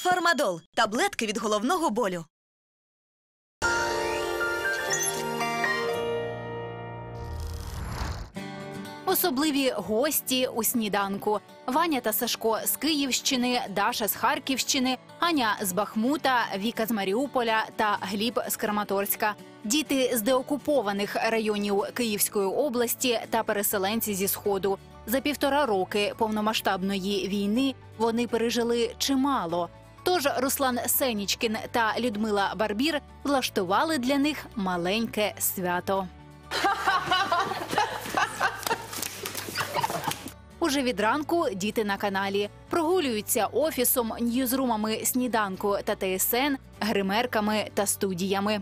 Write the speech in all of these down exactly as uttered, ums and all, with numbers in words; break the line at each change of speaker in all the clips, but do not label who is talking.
Фармадол – таблетки від головного болю.
Особливі гості у сніданку. Ваня та Сашко з Київщини, Даша з Харківщини, Аня з Бахмута, Віка з Маріуполя та Гліб з Краматорська. Діти з деокупованих районів Київської області та переселенці зі Сходу. За півтора роки повномасштабної війни вони пережили чимало. Тож Руслан Сенічкін та Людмила Барбір влаштували для них маленьке свято. Уже від ранку діти на каналі. Прогулюються офісом, ньюзрумами сніданку та ТСН, гримерками та студіями.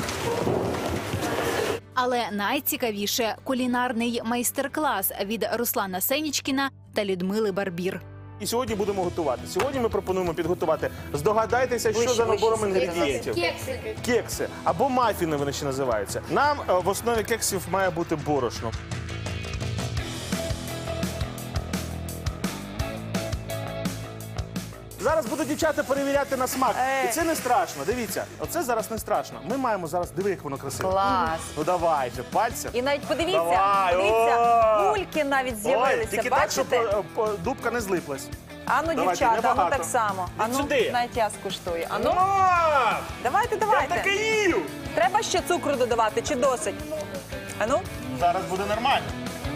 Але найцікавіше – кулінарний майстер-клас від Руслана Сенічкіна та Людмили Барбір.
І сьогодні будемо готувати. Сьогодні ми пропонуємо підготувати, здогадайтеся, що
Вище,
за набором
вище,
інгредієнтів.
Кексики.
Кекси. Або мафіни вони ще називаються. Нам е, в основі кексів має бути борошно. Зараз будуть дівчата перевіряти на смак.
Е.
І це не страшно. Дивіться, оце зараз не страшно. Ми маємо зараз, диви, як воно красиво.
Клас.
Ну давайте, пальцем.
І навіть подивіться,
Давай,
подивіться,
о!
кульки навіть
Ой,
з'явилися,
тільки так, щоб
бачите?
е, по- дубка не злиплась.
Ану,
Давайте,
дівчата, ану
небагато.
так само. Ану,
сюди.
навіть я скуштую. Ану,
А,
давайте,
Я таке
давайте.
їв!
Треба ще цукру додавати, чи досить? Ану,
Зараз буде нормально.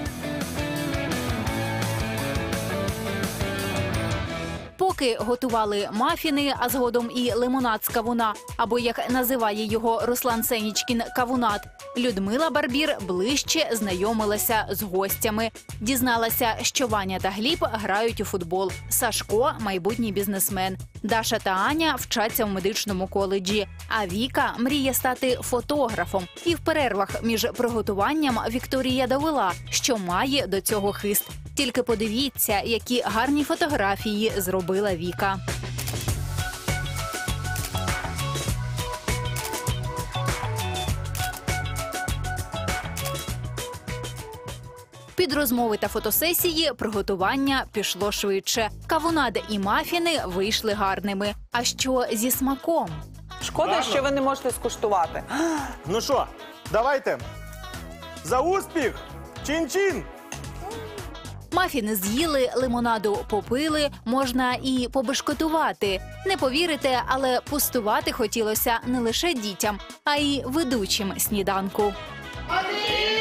Поки готували мафіни, а згодом і лимонад з кавуна, або, як називає його Руслан Сенічкін, кавунат, Людмила Барбір ближче знайомилася з гостями. Дізналася, що Ваня та Гліб грають у футбол, Сашко – майбутній бізнесмен, Даша та Аня вчаться в медичному коледжі, а Віка мріє стати фотографом. І в перервах між приготуванням Вікторія довела, що має до цього хист. Тільки подивіться, які гарні фотографії зробила Віка. Під розмови та фотосесії приготування пішло швидше. Кавунад і мафіни вийшли гарними. А що зі смаком?
шкода,
Гарно.
що ви не можете скуштувати.
Ну що, давайте. За успіх! Чин-чин!
Мафіни з'їли, лимонаду попили, можна і побешкотувати. Не повірите, але пустувати хотілося не лише дітям, а й ведучим сніданку.
Один,